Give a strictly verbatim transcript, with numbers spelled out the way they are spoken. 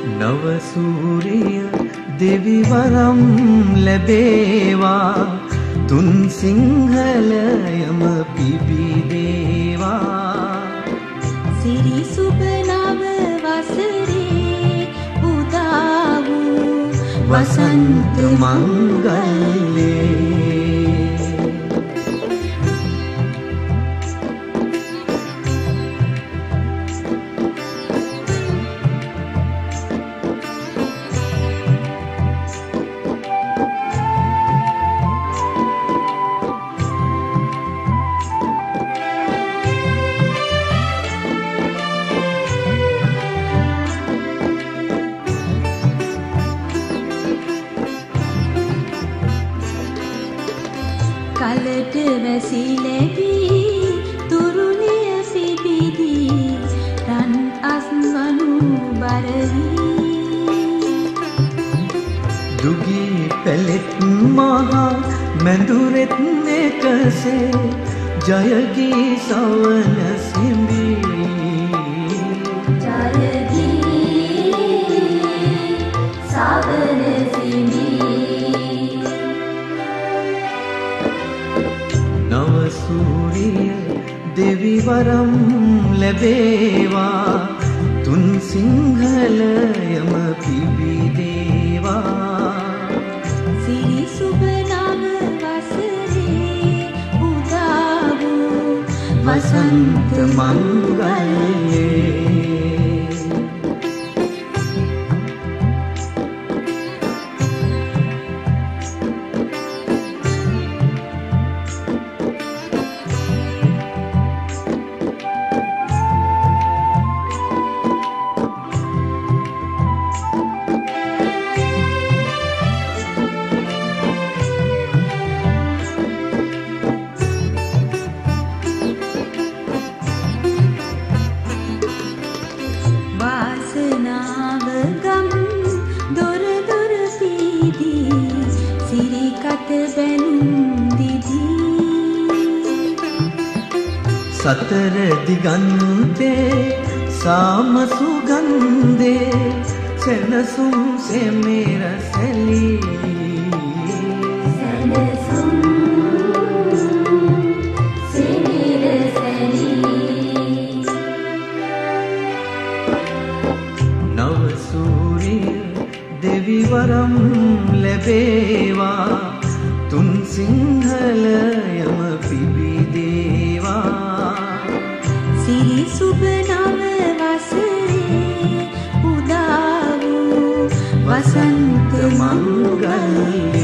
නව සූරිය දෙවිවරම් ලැබේවා තුන් සිංහලයම පිබිදේවා සිරි සුබ නව වසරේ උදා වූ වසන්ත මංගල්‍යේ කලට වැසි ලැබී තුරුණිය පිබිදී රන් අස්වනු බරවි දුගී පැලෙත් මහා මැදුරෙත් එකසේ ජයගී සවන සිඹී ජයගී සවන නව සූරිය දෙවිවරම් ලැබේවා තුන් සිංහලයම පිබිදේවා සිරි සුබ නව වසරේ උදා වූ වසන්ත මංගල්‍යේ වාසනාව ගම් දොර දොර පීදී සිරිකත බැලුම් දිදී සතර දිගන්තේ සාම සුගන්ධේ සෙනසුම් සෙමෙර සැලී සැනසුම් සෙමෙර සැලී නව සූරිය දෙවිවරම් ලැබේවා තුන් සිංහලයම පිබිදේවා සිරි සුබ නව වසරේ උදා වූ වසන්ත මංගල්‍යේ